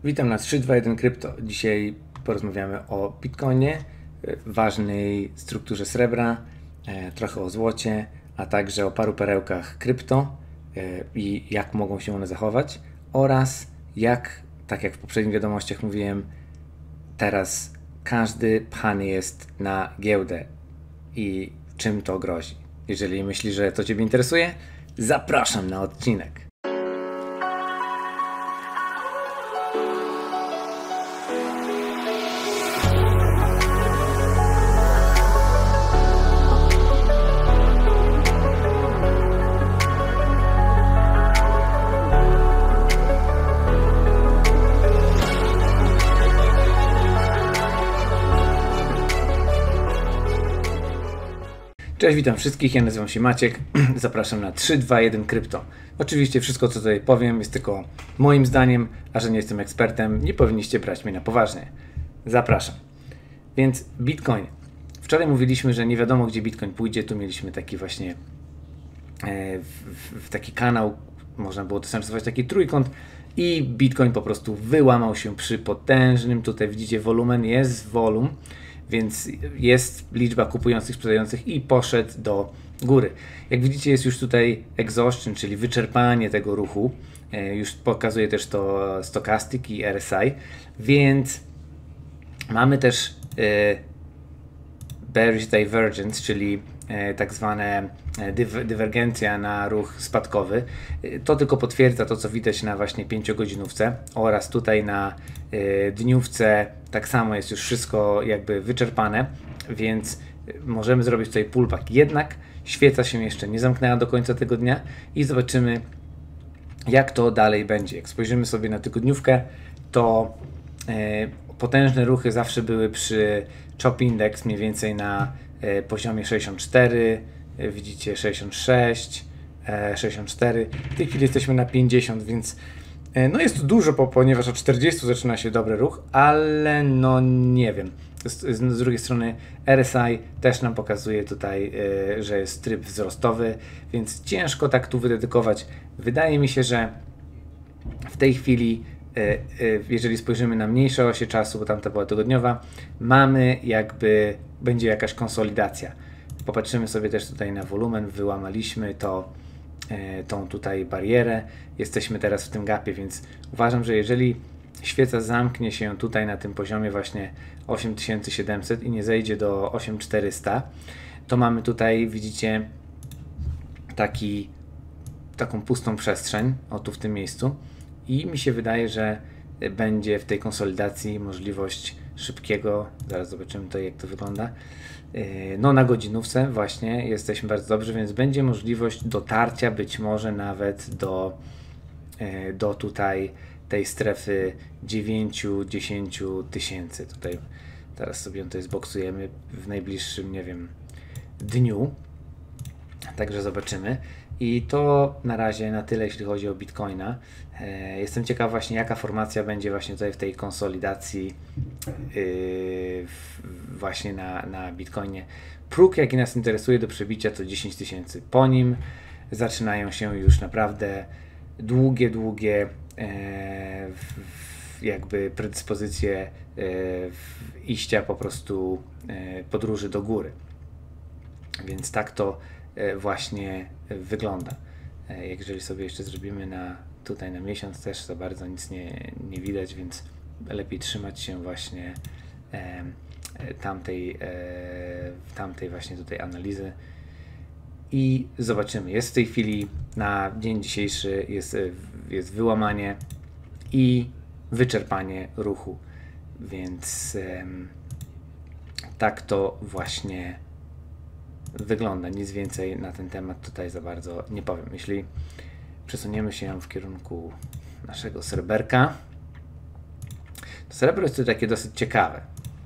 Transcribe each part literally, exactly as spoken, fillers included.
Witam na trzy dwa jeden Krypto. Dzisiaj porozmawiamy o Bitcoinie, ważnej strukturze srebra, trochę o złocie, a także o paru perełkach krypto i jak mogą się one zachować oraz jak, tak jak w poprzednich wiadomościach mówiłem, teraz każdy pchany jest na giełdę i czym to grozi. Jeżeli myślisz, że to Ciebie interesuje, zapraszam na odcinek. Cześć, witam wszystkich, ja nazywam się Maciek, zapraszam na trzy dwa jeden Krypto. Oczywiście wszystko, co tutaj powiem, jest tylko moim zdaniem, a że nie jestem ekspertem, nie powinniście brać mnie na poważnie. Zapraszam. Więc Bitcoin. Wczoraj mówiliśmy, że nie wiadomo, gdzie Bitcoin pójdzie, tu mieliśmy taki właśnie e, w, w taki kanał, można było to narysować taki trójkąt i Bitcoin po prostu wyłamał się przy potężnym, tutaj widzicie wolumen, jest wolum, więc jest liczba kupujących, sprzedających i poszedł do góry. Jak widzicie, jest już tutaj exhaustion, czyli wyczerpanie tego ruchu. Już pokazuje też to Stochastic i R S I, więc mamy też bearish divergence, czyli tak zwane dywergencja na ruch spadkowy. To tylko potwierdza to, co widać na właśnie pięciogodzinówce oraz tutaj na dniówce tak samo jest już wszystko jakby wyczerpane, więc możemy zrobić tutaj pullback. Jednak świeca się jeszcze nie zamknęła do końca tego dnia i zobaczymy, jak to dalej będzie. Jak spojrzymy sobie na tygodniówkę, to potężne ruchy zawsze były przy Chop Index mniej więcej na poziomie sześćdziesiąt cztery, widzicie sześćdziesiąt sześć, sześćdziesiąt cztery, w tej chwili jesteśmy na pięćdziesiąt, więc no jest to dużo, ponieważ od czterdziestu zaczyna się dobry ruch, ale no nie wiem. Z, z drugiej strony R S I też nam pokazuje tutaj, że jest tryb wzrostowy, więc ciężko tak tu wydedykować. Wydaje mi się, że w tej chwili, jeżeli spojrzymy na mniejsze osie czasu, bo tamta była tygodniowa, mamy jakby, będzie jakaś konsolidacja. Popatrzymy sobie też tutaj na wolumen, wyłamaliśmy to, tą tutaj barierę, jesteśmy teraz w tym gapie, więc uważam, że jeżeli świeca zamknie się tutaj na tym poziomie właśnie osiem tysięcy siedemset i nie zejdzie do osiem tysięcy czterysta, to mamy tutaj, widzicie, taki, taką pustą przestrzeń, o tu w tym miejscu. I mi się wydaje, że będzie w tej konsolidacji możliwość szybkiego, zaraz zobaczymy to, jak to wygląda, no na godzinówce właśnie jesteśmy bardzo dobrze, więc będzie możliwość dotarcia być może nawet do, do tutaj tej strefy dziewięć do dziesięciu tysięcy. Tutaj teraz sobie to zboksujemy w najbliższym, nie wiem, dniu. Także zobaczymy. I to na razie na tyle, jeśli chodzi o Bitcoina. E, jestem ciekaw właśnie, jaka formacja będzie właśnie tutaj w tej konsolidacji yy, w, właśnie na, na Bitcoinie. Próg, jaki nas interesuje do przebicia, to dziesięć tysięcy. Po nim zaczynają się już naprawdę długie, długie e, w, w jakby predyspozycje e, w iścia po prostu e, podróży do góry. Więc tak to właśnie wygląda. Jeżeli sobie jeszcze zrobimy na tutaj na miesiąc, też za bardzo nic nie, nie widać, więc lepiej trzymać się właśnie e, tamtej, e, tamtej właśnie tutaj analizy i zobaczymy. Jest w tej chwili na dzień dzisiejszy jest, jest wyłamanie i wyczerpanie ruchu, więc e, tak to właśnie wygląda. Nic więcej na ten temat tutaj za bardzo nie powiem. Jeśli przesuniemy się w kierunku naszego sreberka, to srebro jest to takie dosyć ciekawe.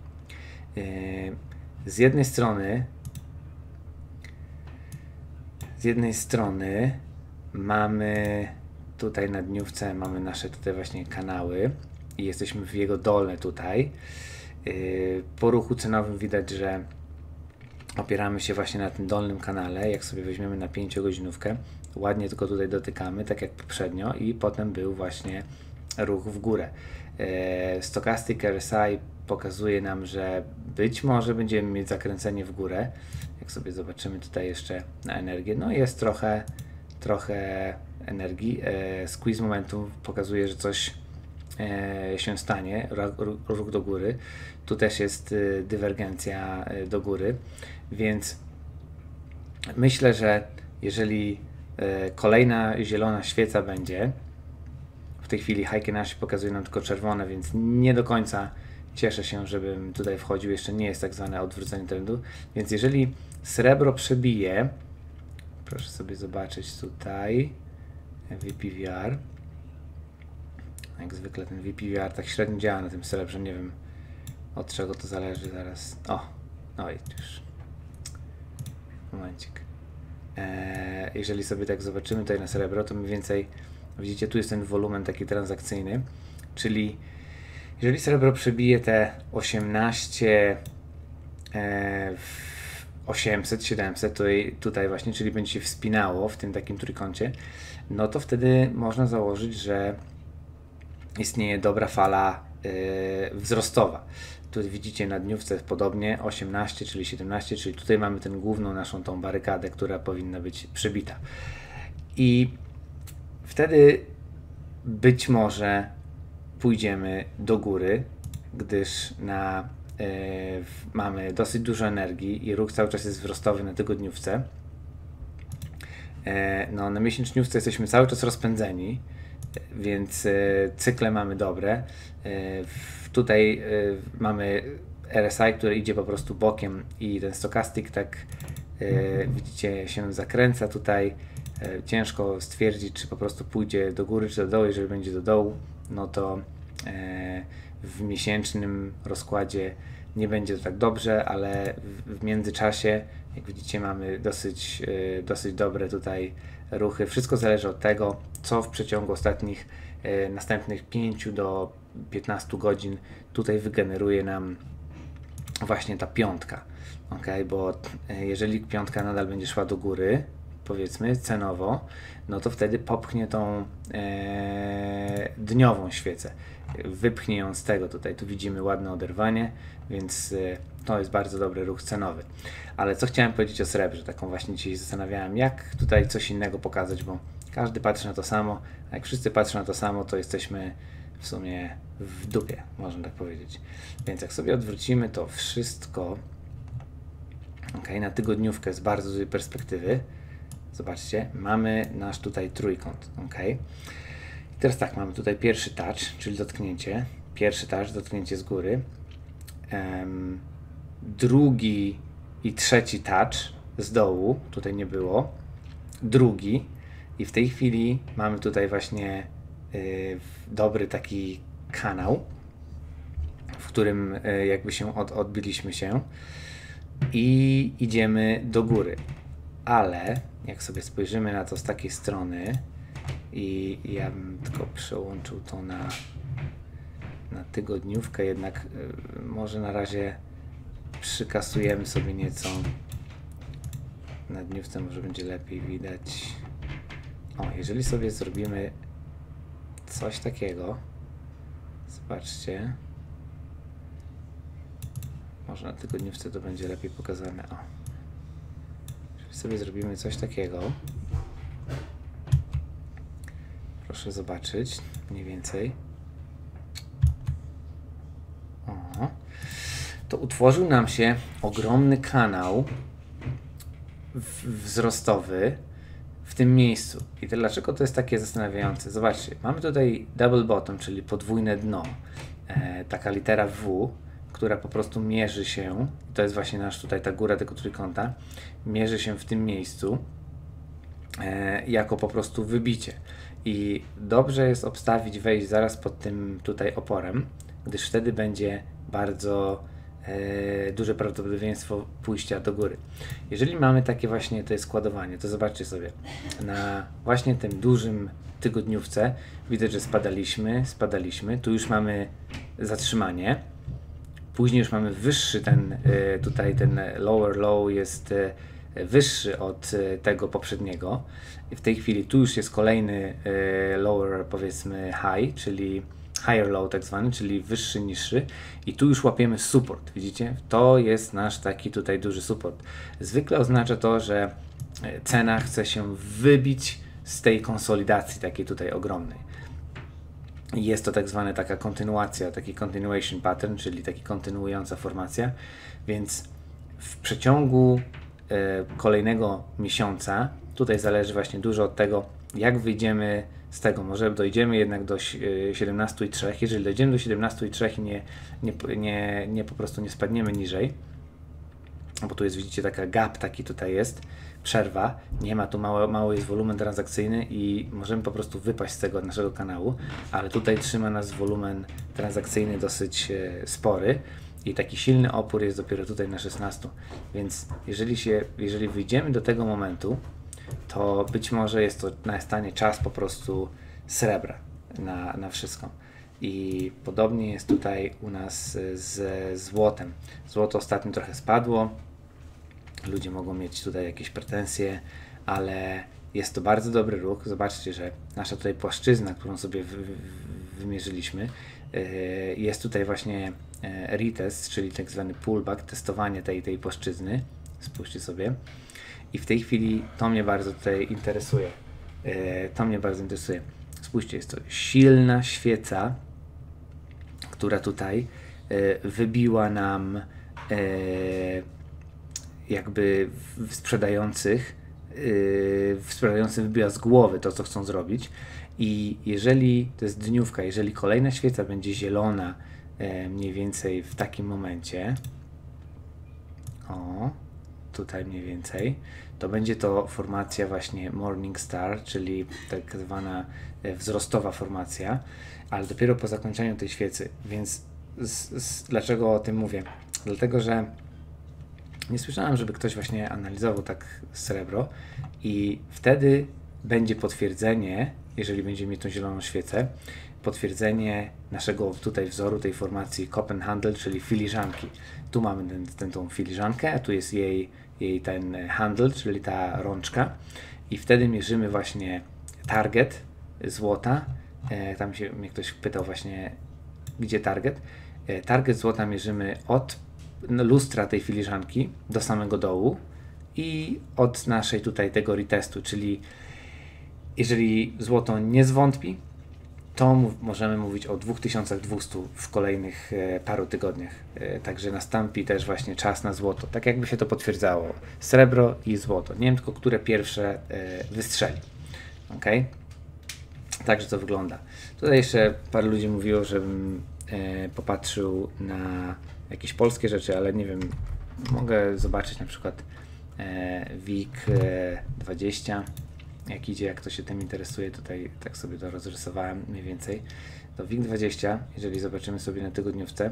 Z jednej strony z jednej strony mamy tutaj na dniówce mamy nasze tutaj właśnie kanały i jesteśmy w jego dole tutaj. Po ruchu cenowym widać, że opieramy się właśnie na tym dolnym kanale. Jak sobie weźmiemy na pięciogodzinówkę, ładnie tylko tutaj dotykamy, tak jak poprzednio, i potem był właśnie ruch w górę. E, Stochastic R S I pokazuje nam, że być może będziemy mieć zakręcenie w górę. Jak sobie zobaczymy tutaj jeszcze na energię, no jest trochę, trochę energii. E, squeeze momentum pokazuje, że coś e, się stanie, ruch, ruch do góry. Tu też jest e, dywergencja e, do góry, więc myślę, że jeżeli e, kolejna zielona świeca będzie, w tej chwili Heiken Ash pokazuje nam tylko czerwone, więc nie do końca cieszę się, żebym tutaj wchodził. Jeszcze nie jest tak zwane odwrócenie trendu. Więc jeżeli srebro przebije, proszę sobie zobaczyć tutaj V P V R. Jak zwykle ten V P V R tak średnio działa na tym srebrze. Nie wiem, od czego to zależy zaraz. O, no i już. Momencik. Eee, jeżeli sobie tak zobaczymy tutaj na srebro, to mniej więcej widzicie, tu jest ten wolumen taki transakcyjny, czyli jeżeli srebro przebije te osiemnaście e, osiemset, siedemset, to tutaj właśnie, czyli będzie się wspinało w tym takim trójkącie, no to wtedy można założyć, że istnieje dobra fala e, wzrostowa. Tu widzicie na dniówce podobnie osiemnaście, czyli siedemnaście, czyli tutaj mamy tę główną naszą tą barykadę, która powinna być przebita. I wtedy być może pójdziemy do góry, gdyż na, y, mamy dosyć dużo energii i ruch cały czas jest wzrostowy na tygodniówce. E, no, na miesięczniówce jesteśmy cały czas rozpędzeni, więc y, cykle mamy dobre. Y, w, tutaj y, mamy R S I, który idzie po prostu bokiem i ten stochastic tak y, widzicie się zakręca tutaj. Ciężko stwierdzić, czy po prostu pójdzie do góry, czy do dołu. Jeżeli będzie do dołu, no to e, w miesięcznym rozkładzie nie będzie to tak dobrze, ale w, w międzyczasie, jak widzicie, mamy dosyć, e, dosyć dobre tutaj ruchy. Wszystko zależy od tego, co w przeciągu ostatnich e, następnych pięciu do piętnastu godzin tutaj wygeneruje nam właśnie ta piątka. Okay? Bo e, jeżeli piątka nadal będzie szła do góry, powiedzmy cenowo, no to wtedy popchnie tą e, dniową świecę, wypchnie ją z tego tutaj, tu widzimy ładne oderwanie, więc e, to jest bardzo dobry ruch cenowy. Ale co chciałem powiedzieć o srebrze, taką właśnie dzisiaj zastanawiałem, jak tutaj coś innego pokazać, bo każdy patrzy na to samo, a jak wszyscy patrzą na to samo, to jesteśmy w sumie w dupie, można tak powiedzieć. Więc jak sobie odwrócimy to wszystko, okay, na tygodniówkę z bardzo złej perspektywy, zobaczcie, mamy nasz tutaj trójkąt, ok? I teraz tak, mamy tutaj pierwszy touch, czyli dotknięcie, pierwszy touch, dotknięcie z góry, um, drugi i trzeci touch z dołu, tutaj nie było, drugi i w tej chwili mamy tutaj właśnie y, dobry taki kanał, w którym y, jakby się od, odbiliśmy się i idziemy do góry. Ale jak sobie spojrzymy na to z takiej strony i ja bym tylko przełączył to na, na tygodniówkę, jednak y, może na razie przykasujemy sobie nieco. Na dniówce może będzie lepiej widać. O, jeżeli sobie zrobimy coś takiego, zobaczcie, może na tygodniówce to będzie lepiej pokazane. O. Sobie zrobimy coś takiego. Proszę zobaczyć mniej więcej. O. To utworzył nam się ogromny kanał wzrostowy w tym miejscu. I to dlaczego to jest takie zastanawiające? Zobaczcie, mamy tutaj double bottom, czyli podwójne dno. E, taka litera W, która po prostu mierzy się, to jest właśnie nasz tutaj ta góra tego trójkąta, mierzy się w tym miejscu e, jako po prostu wybicie. I dobrze jest obstawić, wejść zaraz pod tym tutaj oporem, gdyż wtedy będzie bardzo e, duże prawdopodobieństwo pójścia do góry. Jeżeli mamy takie właśnie to składowanie, to zobaczcie sobie, na właśnie tym dużym tygodniówce widać, że spadaliśmy, spadaliśmy, tu już mamy zatrzymanie. Później już mamy wyższy ten, tutaj ten lower low jest wyższy od tego poprzedniego. W tej chwili tu już jest kolejny lower, powiedzmy high, czyli higher low tak zwany, czyli wyższy, niższy i tu już łapiemy support, widzicie? To jest nasz taki tutaj duży support. Zwykle oznacza to, że cena chce się wybić z tej konsolidacji takiej tutaj ogromnej. Jest to tak zwana taka kontynuacja, taki continuation pattern, czyli taki kontynuująca formacja, więc w przeciągu e, kolejnego miesiąca, tutaj zależy właśnie dużo od tego, jak wyjdziemy z tego, może dojdziemy jednak do siedemnastu i trzech, jeżeli dojdziemy do siedemnastu i trzech i nie, nie, nie, nie po prostu nie spadniemy niżej, bo tu jest, widzicie, taka gap taki tutaj jest, przerwa, nie ma tu, mało, mało jest wolumen transakcyjny i możemy po prostu wypaść z tego naszego kanału, ale tutaj trzyma nas wolumen transakcyjny dosyć e, spory i taki silny opór jest dopiero tutaj na szesnastu, więc jeżeli się, jeżeli wyjdziemy do tego momentu, to być może jest to nastanie czas po prostu srebra na, na wszystko. I podobnie jest tutaj u nas z złotem. Złoto ostatnio trochę spadło, ludzie mogą mieć tutaj jakieś pretensje, ale jest to bardzo dobry ruch. Zobaczcie, że nasza tutaj płaszczyzna, którą sobie wy, wy, wymierzyliśmy, jest tutaj właśnie retest, czyli tak zwany pullback, testowanie tej, tej płaszczyzny. Spójrzcie sobie. I w tej chwili to mnie bardzo tutaj interesuje. To mnie bardzo interesuje. Spójrzcie, jest to silna świeca, która tutaj wybiła nam jakby w sprzedających, w sprzedających wybiła z głowy to, co chcą zrobić. I jeżeli to jest dniówka, jeżeli kolejna świeca będzie zielona mniej więcej w takim momencie, o, tutaj mniej więcej, to będzie to formacja właśnie Morning Star, czyli tak zwana wzrostowa formacja, ale dopiero po zakończeniu tej świecy. Więc z, z, dlaczego o tym mówię? Dlatego, że nie słyszałem, żeby ktoś właśnie analizował tak srebro i wtedy będzie potwierdzenie, jeżeli będziemy mieć tą zieloną świecę, potwierdzenie naszego tutaj wzoru, tej formacji Copen Handel, czyli filiżanki. Tu mamy ten, ten, tą filiżankę, a tu jest jej, jej ten handel, czyli ta rączka i wtedy mierzymy właśnie target złota. E, tam się mnie ktoś pytał właśnie, gdzie target. E, target złota mierzymy od lustra tej filiżanki do samego dołu i od naszej tutaj tego retestu, czyli jeżeli złoto nie zwątpi, to mów, możemy mówić o dwa tysiące dwieście w kolejnych e, paru tygodniach. E, także nastąpi też właśnie czas na złoto. Tak jakby się to potwierdzało. Srebro i złoto. Nie wiem tylko, które pierwsze e, wystrzeli. Ok? Także to wygląda. Tutaj jeszcze parę ludzi mówiło, żebym e, popatrzył na jakieś polskie rzeczy, ale nie wiem, mogę zobaczyć na przykład e, W I G dwadzieścia, jak idzie, jak to się tym interesuje, tutaj tak sobie to rozrysowałem mniej więcej. To W I G dwadzieścia, jeżeli zobaczymy sobie na tygodniówce,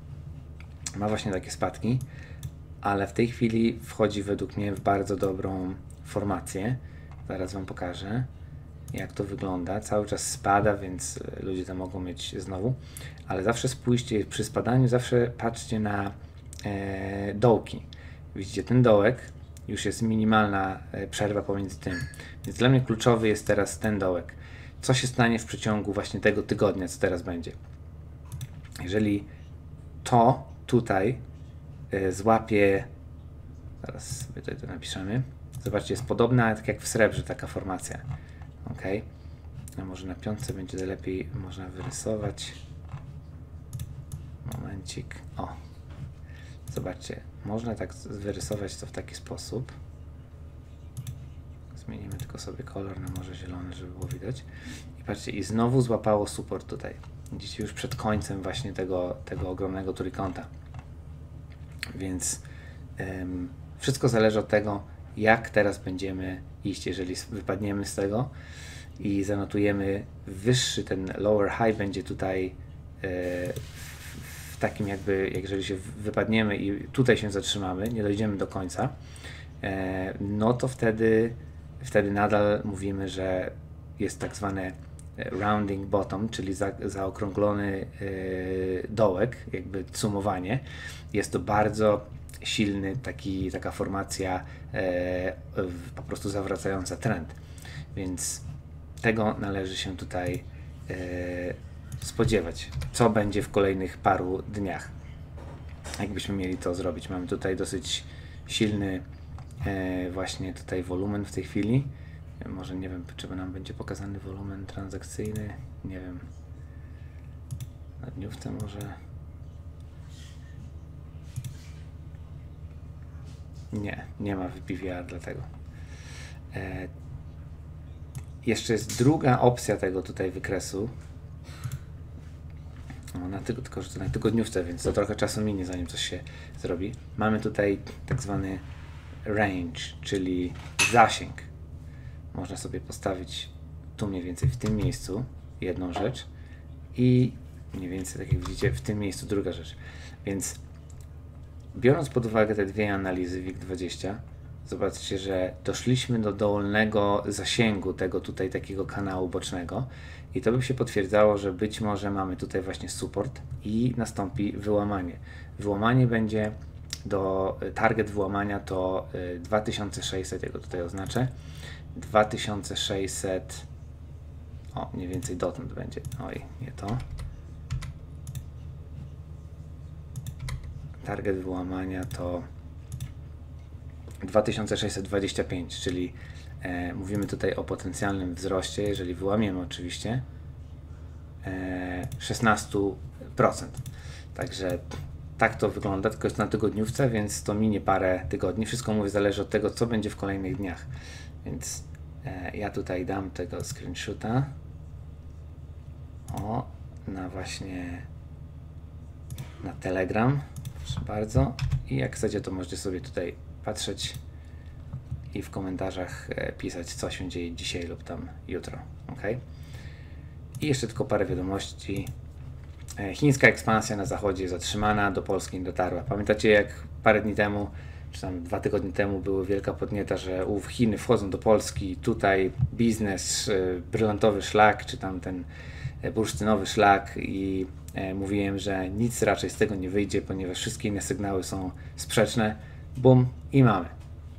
ma właśnie takie spadki, ale w tej chwili wchodzi według mnie w bardzo dobrą formację. Zaraz Wam pokażę, jak to wygląda. Cały czas spada, więc ludzie to mogą mieć znowu, ale zawsze spójrzcie, przy spadaniu zawsze patrzcie na e, dołki. Widzicie, ten dołek już jest minimalna e, przerwa pomiędzy tym, więc dla mnie kluczowy jest teraz ten dołek. Co się stanie w przeciągu właśnie tego tygodnia, co teraz będzie? Jeżeli to tutaj e, złapie, zaraz sobie tutaj to napiszemy, zobaczcie, jest podobna tak jak w srebrze taka formacja. Ok, a może na piątce będzie lepiej można wyrysować. Momencik. O, zobaczcie, można tak wyrysować to w taki sposób. Zmienimy tylko sobie kolor na może zielony, żeby było widać. I patrzcie, i znowu złapało support tutaj. Widzicie, już przed końcem właśnie tego, tego ogromnego trójkąta. Więc ym, wszystko zależy od tego, jak teraz będziemy iść, jeżeli wypadniemy z tego i zanotujemy wyższy, ten lower high będzie tutaj e, w takim jakby, jeżeli się wypadniemy i tutaj się zatrzymamy, nie dojdziemy do końca, e, no to wtedy, wtedy nadal mówimy, że jest tak zwane rounding bottom, czyli za, zaokrąglony e, dołek, jakby sumowanie. Jest to bardzo silny, taki, taka formacja e, po prostu zawracająca trend. Więc tego należy się tutaj e, spodziewać, co będzie w kolejnych paru dniach. Jakbyśmy mieli to zrobić. Mamy tutaj dosyć silny e, właśnie tutaj wolumen w tej chwili. Może nie wiem, czy nam będzie pokazany wolumen transakcyjny. Nie wiem. Na dniówce może. Nie, nie ma w P V R dlatego. E, jeszcze jest druga opcja tego tutaj wykresu. No, na tyg tylko, że to na tygodniówce, więc to trochę czasu minie, zanim coś się zrobi. Mamy tutaj tak zwany range, czyli zasięg. Można sobie postawić tu mniej więcej w tym miejscu jedną rzecz i mniej więcej, tak jak widzicie, w tym miejscu druga rzecz. Więc biorąc pod uwagę te dwie analizy W I G dwadzieścia, zobaczcie, że doszliśmy do dolnego zasięgu tego tutaj takiego kanału bocznego i to by się potwierdzało, że być może mamy tutaj właśnie support i nastąpi wyłamanie. Wyłamanie będzie do, target wyłamania to dwa tysiące sześćset, ja go tutaj oznaczę, dwa tysiące sześćset, o mniej więcej dotąd będzie, oj nie to. Target wyłamania to dwa tysiące sześćset dwadzieścia pięć, czyli e, mówimy tutaj o potencjalnym wzroście, jeżeli wyłamiemy oczywiście, e, szesnaście procent. Także tak to wygląda, tylko jest na tygodniówce, więc to minie parę tygodni. Wszystko mówię, zależy od tego, co będzie w kolejnych dniach. Więc e, ja tutaj dam tego screenshota. O, na właśnie na Telegram. Proszę bardzo. I jak chcecie, to możecie sobie tutaj patrzeć i w komentarzach pisać, co się dzieje dzisiaj lub tam jutro. Ok? I jeszcze tylko parę wiadomości. Chińska ekspansja na zachodzie jest zatrzymana, do Polski nie dotarła. Pamiętacie, jak parę dni temu, czy tam dwa tygodnie temu była wielka podnieta, że ów Chiny wchodzą do Polski, tutaj biznes, brylantowy szlak, czy tam ten bursztynowy szlak i e, mówiłem, że nic raczej z tego nie wyjdzie, ponieważ wszystkie inne sygnały są sprzeczne. Bum i mamy.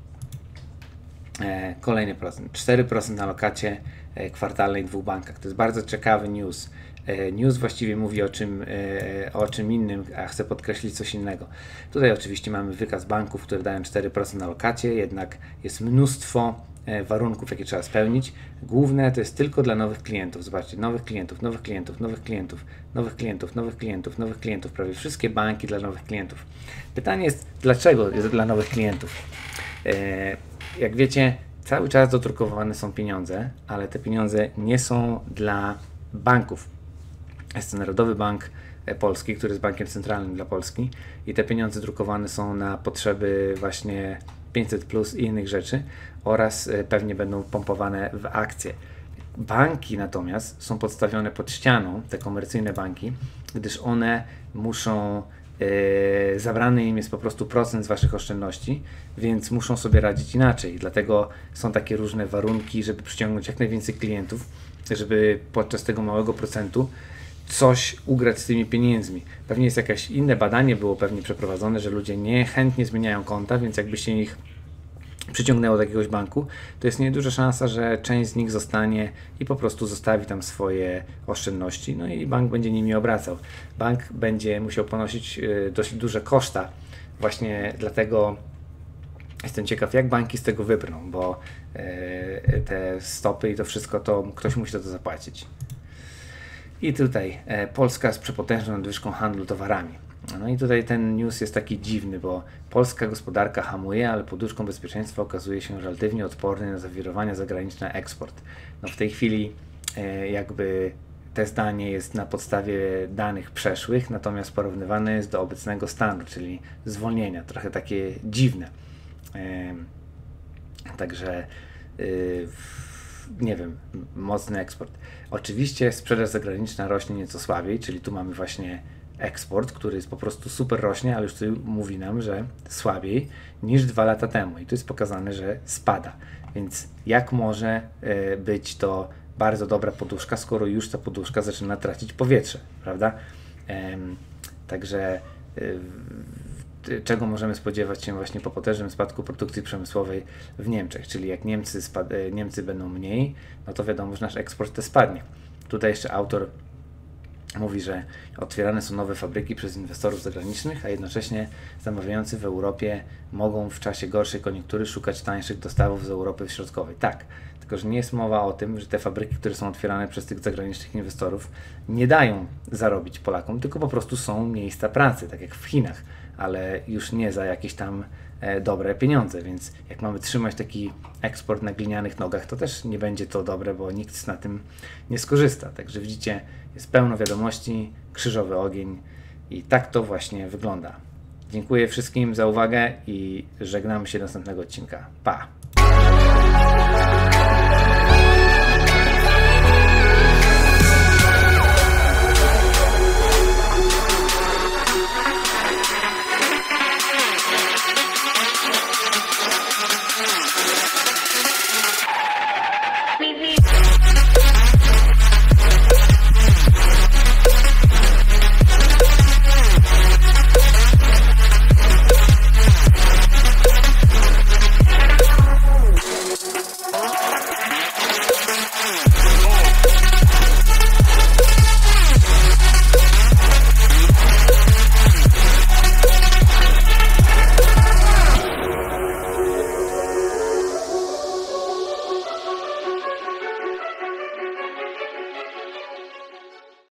E, kolejny procent. cztery procent na lokacie e, kwartalnej w dwóch bankach. To jest bardzo ciekawy news. E, news właściwie mówi o czym, e, o czym innym, a chcę podkreślić coś innego. Tutaj oczywiście mamy wykaz banków, które dają cztery procent na lokacie, jednak jest mnóstwo warunków, jakie trzeba spełnić. Główne to jest tylko dla nowych klientów. Zobaczcie, nowych klientów, nowych klientów, nowych klientów, nowych klientów, nowych klientów, nowych klientów. Prawie wszystkie banki dla nowych klientów. Pytanie jest, dlaczego jest dla nowych klientów? E, jak wiecie, cały czas dodrukowane są pieniądze, ale te pieniądze nie są dla banków. Jest to Narodowy Bank Polski, który jest bankiem centralnym dla Polski i te pieniądze drukowane są na potrzeby właśnie pięćset plus i innych rzeczy oraz pewnie będą pompowane w akcje. Banki natomiast są podstawione pod ścianą, te komercyjne banki, gdyż one muszą, yy, zabrany im jest po prostu procent z waszych oszczędności, więc muszą sobie radzić inaczej. Dlatego są takie różne warunki, żeby przyciągnąć jak najwięcej klientów, żeby podczas tego małego procentu coś ugrać z tymi pieniędzmi. Pewnie jest jakieś inne badanie było pewnie przeprowadzone, że ludzie niechętnie zmieniają konta, więc jakbyście ich przyciągnęło do jakiegoś banku, to jest nieduża szansa, że część z nich zostanie i po prostu zostawi tam swoje oszczędności, no i bank będzie nimi obracał. Bank będzie musiał ponosić dość duże koszta, właśnie dlatego jestem ciekaw, jak banki z tego wybrną, bo te stopy i to wszystko, to ktoś musi za to zapłacić. I tutaj e, Polska z przepotężną nadwyżką handlu towarami. No i tutaj ten news jest taki dziwny, bo polska gospodarka hamuje, ale poduszką bezpieczeństwa okazuje się relatywnie odporny na zawirowania zagraniczne, na eksport. No w tej chwili e, jakby te zdanie jest na podstawie danych przeszłych, natomiast porównywane jest do obecnego stanu, czyli zwolnienia. Trochę takie dziwne. E, także e, nie wiem, mocny eksport. Oczywiście sprzedaż zagraniczna rośnie nieco słabiej, czyli tu mamy właśnie eksport, który jest po prostu super rośnie, ale już tu mówi nam, że słabiej niż dwa lata temu i tu jest pokazane, że spada. Więc jak może y, być to bardzo dobra poduszka, skoro już ta poduszka zaczyna tracić powietrze, prawda? Ym, także y, czego możemy spodziewać się właśnie po potężnym spadku produkcji przemysłowej w Niemczech. Czyli jak Niemcy, spad, Niemcy będą mniej, no to wiadomo, że nasz eksport też spadnie. Tutaj jeszcze autor mówi, że otwierane są nowe fabryki przez inwestorów zagranicznych, a jednocześnie zamawiający w Europie mogą w czasie gorszej koniunktury szukać tańszych dostawów z Europy Środkowej. Tak, tylko że nie jest mowa o tym, że te fabryki, które są otwierane przez tych zagranicznych inwestorów, nie dają zarobić Polakom, tylko po prostu są miejsca pracy, tak jak w Chinach, ale już nie za jakieś tam e, dobre pieniądze, więc jak mamy trzymać taki eksport na glinianych nogach, to też nie będzie to dobre, bo nikt na tym nie skorzysta. Także widzicie, jest pełno wiadomości, krzyżowy ogień i tak to właśnie wygląda. Dziękuję wszystkim za uwagę i żegnamy się do następnego odcinka. Pa!